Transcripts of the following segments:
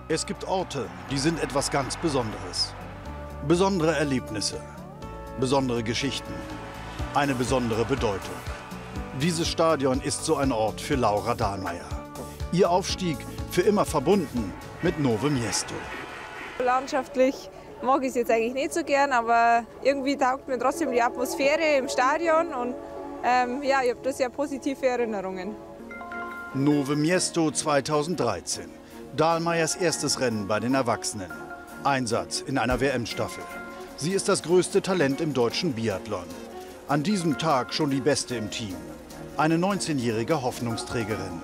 Es gibt Orte, die sind etwas ganz Besonderes. Besondere Erlebnisse, besondere Geschichten, eine besondere Bedeutung. Dieses Stadion ist so ein Ort für Laura Dahlmeier. Ihr Aufstieg für immer verbunden mit Nowe Miesto. Landschaftlich mag ich es jetzt eigentlich nicht so gern, aber irgendwie taugt mir trotzdem die Atmosphäre im Stadion und ja, ich habe da sehr positive Erinnerungen. Nowe Miesto 2013. Dahlmeiers erstes Rennen bei den Erwachsenen. Einsatz in einer WM-Staffel. Sie ist das größte Talent im deutschen Biathlon. An diesem Tag schon die Beste im Team. Eine 19-jährige Hoffnungsträgerin.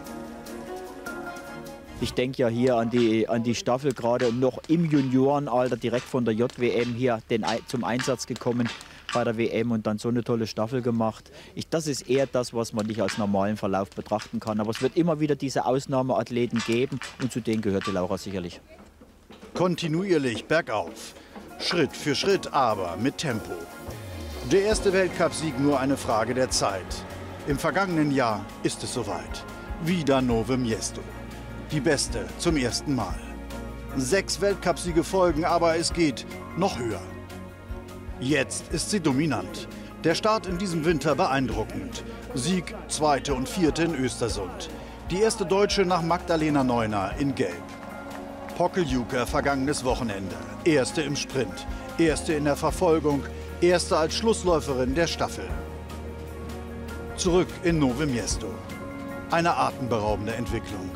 Ich denke ja hier an die Staffel gerade noch im Juniorenalter, direkt von der JWM hier zum Einsatz gekommen bei der WM und dann so eine tolle Staffel gemacht. Das ist eher das, was man nicht als normalen Verlauf betrachten kann. Aber es wird immer wieder diese Ausnahmeathleten geben und zu denen gehört die Laura sicherlich. Kontinuierlich bergauf. Schritt für Schritt, aber mit Tempo. Der erste Weltcupsieg nur eine Frage der Zeit. Im vergangenen Jahr ist es soweit. Wieder Nowe Miesto. Die Beste zum ersten Mal. 6 Weltcupsiege folgen, aber es geht noch höher. Jetzt ist sie dominant. Der Start in diesem Winter beeindruckend. Sieg, 2. und 4. in Östersund. Die erste Deutsche nach Magdalena Neuner in Gelb. Pokljuka vergangenes Wochenende. Erste im Sprint, erste in der Verfolgung, erste als Schlussläuferin der Staffel. Zurück in Nowe Miesto. Eine atemberaubende Entwicklung.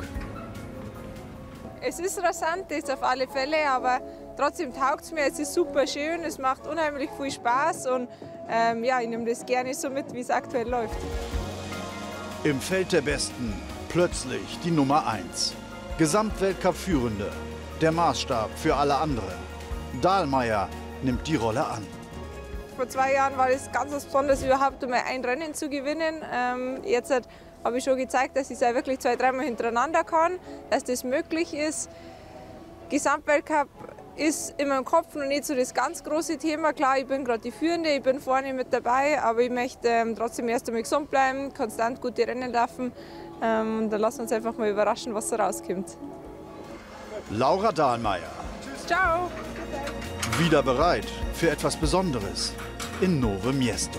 Es ist rasant, das auf alle Fälle, aber trotzdem taugt es mir. Es ist super schön, es macht unheimlich viel Spaß und ja, ich nehme das gerne so mit, wie es aktuell läuft. Im Feld der Besten plötzlich die Nummer 1. Gesamtweltcup-Führende. Der Maßstab für alle anderen. Dahlmeier nimmt die Rolle an. Vor 2 Jahren war es ganz was Besonderes, überhaupt einmal ein Rennen zu gewinnen. Jetzt habe ich schon gezeigt, dass ich es auch wirklich 2-3 Mal hintereinander kann, dass das möglich ist. Gesamtweltcup ist in meinem Kopf noch nicht so das ganz große Thema. Klar, ich bin gerade die Führende, ich bin vorne mit dabei, aber ich möchte trotzdem erst einmal gesund bleiben, konstant gute Rennen laufen. Und dann lassen wir uns einfach mal überraschen, was so rauskommt. Laura Dahlmeier. Ciao! Wieder bereit für etwas Besonderes in Nowe Miesto.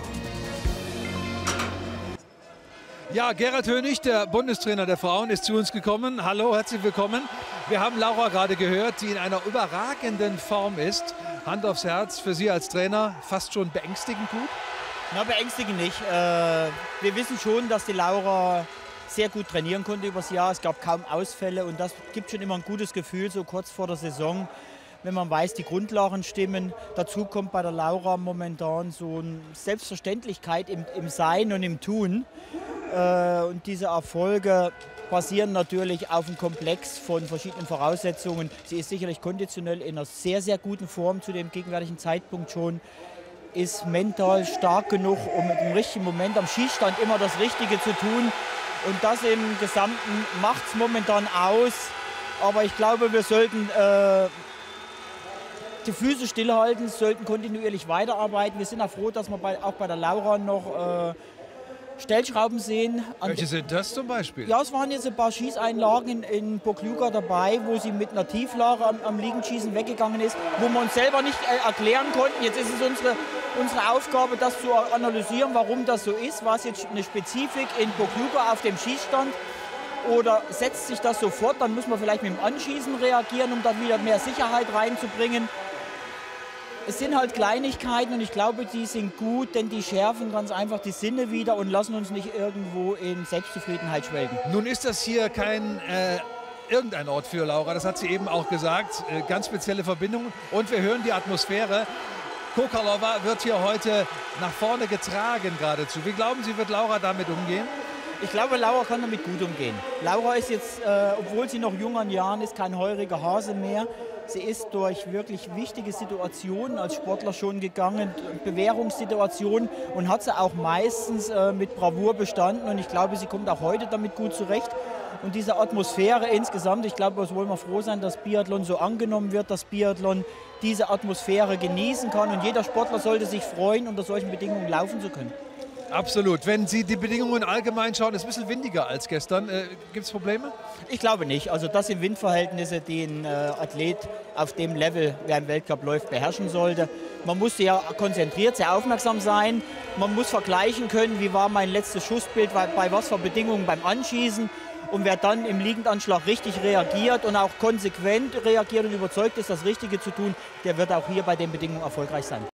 Ja, Gerhard Hönig, der Bundestrainer der Frauen, ist zu uns gekommen. Hallo, herzlich willkommen. Wir haben Laura gerade gehört, die in einer überragenden Form ist. Hand aufs Herz, für Sie als Trainer fast schon beängstigend gut? Na, beängstigend nicht. Wir wissen schon, dass die Laura sehr gut trainieren konnte übers Jahr. Es gab kaum Ausfälle und das gibt schon immer ein gutes Gefühl, so kurz vor der Saison, wenn man weiß, die Grundlagen stimmen. Dazu kommt bei der Laura momentan so eine Selbstverständlichkeit im Sein und im Tun. Und diese Erfolge basieren natürlich auf einem Komplex von verschiedenen Voraussetzungen. Sie ist sicherlich konditionell in einer sehr, sehr guten Form zu dem gegenwärtigen Zeitpunkt schon. Ist mental stark genug, um im richtigen Moment am Schießstand immer das Richtige zu tun. Und das im Gesamten macht es momentan aus. Aber ich glaube, wir sollten die Füße stillhalten, sollten kontinuierlich weiterarbeiten. Wir sind auch froh, dass wir auch bei der Laura noch Stellschrauben sehen. Welche sind das zum Beispiel? Ja, es waren jetzt ein paar Schießeinlagen in Pokljuka dabei, wo sie mit einer Tieflage am Liegenschießen weggegangen ist, wo wir uns selber nicht erklären konnten. Jetzt ist es unsere Aufgabe, das zu analysieren, warum das so ist. War es jetzt eine Spezifik in Pokljuka auf dem Schießstand oder setzt sich das sofort? Dann müssen wir vielleicht mit dem Anschießen reagieren, um dann wieder mehr Sicherheit reinzubringen. Es sind halt Kleinigkeiten und ich glaube, die sind gut, denn die schärfen ganz einfach die Sinne wieder und lassen uns nicht irgendwo in Selbstzufriedenheit schwelgen. Nun ist das hier kein irgendein Ort für Laura, das hat sie eben auch gesagt, ganz spezielle Verbindungen und wir hören die Atmosphäre. Kokalova wird hier heute nach vorne getragen geradezu. Wie glauben Sie, wird Laura damit umgehen? Ich glaube, Laura kann damit gut umgehen. Laura ist jetzt, obwohl sie noch jung an Jahren ist, kein heuriger Hase mehr. Sie ist durch wirklich wichtige Situationen als Sportler schon gegangen, Bewährungssituationen und hat sie auch meistens mit Bravour bestanden. Und ich glaube, sie kommt auch heute damit gut zurecht. Und diese Atmosphäre insgesamt, ich glaube, wir wollen mal froh sein, dass Biathlon so angenommen wird, dass Biathlon diese Atmosphäre genießen kann. Und jeder Sportler sollte sich freuen, unter solchen Bedingungen laufen zu können. Absolut. Wenn Sie die Bedingungen allgemein schauen, ist es ein bisschen windiger als gestern. Gibt es Probleme? Ich glaube nicht. Also das sind Windverhältnisse, die ein Athlet auf dem Level, wer im Weltcup läuft, beherrschen sollte. Man muss sehr konzentriert, sehr aufmerksam sein. Man muss vergleichen können, wie war mein letztes Schussbild, bei was für Bedingungen beim Anschießen. Und wer dann im Liegendanschlag richtig reagiert und auch konsequent reagiert und überzeugt ist, das Richtige zu tun, der wird auch hier bei den Bedingungen erfolgreich sein.